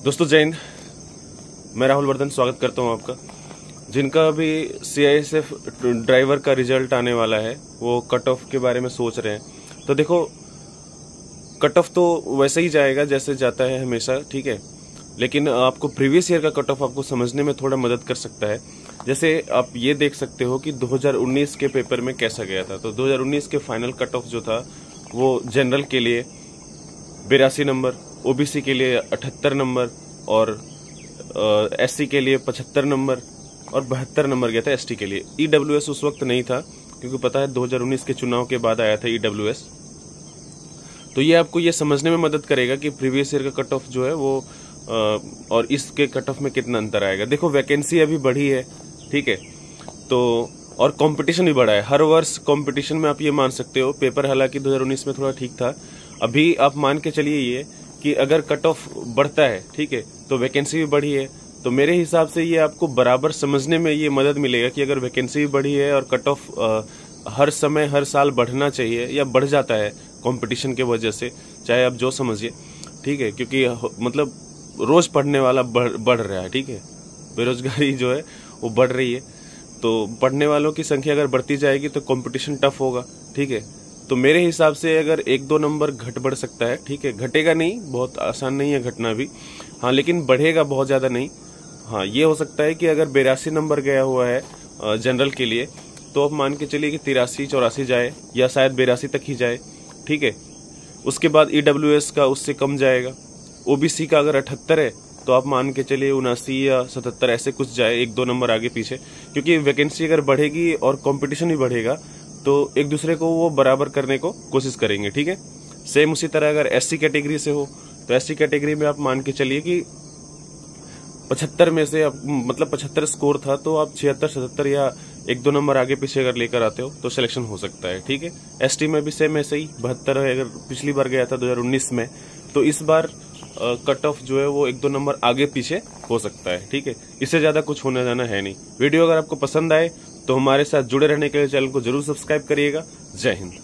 दोस्तों जय हिंद। मैं राहुल वर्धन स्वागत करता हूं आपका। जिनका अभी CISF ड्राइवर का रिजल्ट आने वाला है वो कट ऑफ के बारे में सोच रहे हैं, तो देखो कट ऑफ तो वैसे ही जाएगा जैसे जाता है हमेशा, ठीक है। लेकिन आपको प्रीवियस ईयर का कट ऑफ आपको समझने में थोड़ा मदद कर सकता है। जैसे आप ये देख सकते हो कि 2019 के पेपर में कैसा गया था। तो 2019 के फाइनल कट ऑफ जो था वो जनरल के लिए 82 नंबर, OBC के लिए 78 नंबर और SC के लिए 75 नंबर और 72 नंबर गया था ST के लिए। EWS उस वक्त नहीं था क्योंकि पता है 2019 के चुनाव के बाद आया था EWS। तो ये आपको ये समझने में मदद करेगा कि प्रीवियस ईयर का कट ऑफ जो है वो और इसके कट ऑफ में कितना अंतर आएगा। देखो वैकेंसी अभी बढ़ी है, ठीक है, तो और कंपटीशन भी बढ़ा है। हर वर्ष कंपटीशन में आप ये मान सकते हो। पेपर हालांकि 2019 में थोड़ा ठीक था, अभी आप मान के चलिए ये कि अगर कट ऑफ बढ़ता है, ठीक है, तो वैकेंसी भी बढ़ी है। तो मेरे हिसाब से ये आपको बराबर समझने में ये मदद मिलेगा कि अगर वैकेंसी भी बढ़ी है और कट ऑफ हर समय हर साल बढ़ना चाहिए या बढ़ जाता है कंपटीशन के वजह से, चाहे आप जो समझिए, ठीक है, क्योंकि मतलब रोज पढ़ने वाला बढ़ रहा है, ठीक है। बेरोजगारी जो है वो बढ़ रही है, तो पढ़ने वालों की संख्या अगर बढ़ती जाएगी तो कंपटीशन टफ होगा, ठीक है। तो मेरे हिसाब से अगर 1-2 नंबर घट बढ़ सकता है, ठीक है, घटेगा नहीं, बहुत आसान नहीं है घटना भी, हाँ, लेकिन बढ़ेगा बहुत ज्यादा नहीं। हाँ, ये हो सकता है कि अगर 82 नंबर गया हुआ है जनरल के लिए, तो आप मान के चलिए कि 83-84 जाए या शायद 82 तक ही जाए, ठीक है। उसके बाद EWS का उससे कम जाएगा। OBC का अगर 78 है तो आप मान के चलिए 79 या 77 ऐसे कुछ जाए, 1-2 नंबर आगे पीछे, क्योंकि वैकेंसी अगर बढ़ेगी और कंपटीशन भी बढ़ेगा तो एक दूसरे को वो बराबर करने को कोशिश करेंगे, ठीक है। सेम उसी तरह अगर SC कैटेगरी से हो तो SC कैटेगरी में आप मान के चलिए कि 75 में से मतलब 75 स्कोर था तो आप 76-77 या 1-2 नंबर आगे पीछे अगर लेकर आते हो तो सिलेक्शन हो सकता है, ठीक है। ST में भी सेम ऐसे ही 72 अगर पिछली बार गया था 2019 में, तो इस बार कट ऑफ जो है वो 1-2 नंबर आगे पीछे हो सकता है, ठीक है। इससे ज्यादा कुछ होने जाना है नहीं। वीडियो अगर आपको पसंद आए तो हमारे साथ जुड़े रहने के लिए चैनल को जरूर सब्सक्राइब करिएगा। जय हिंद।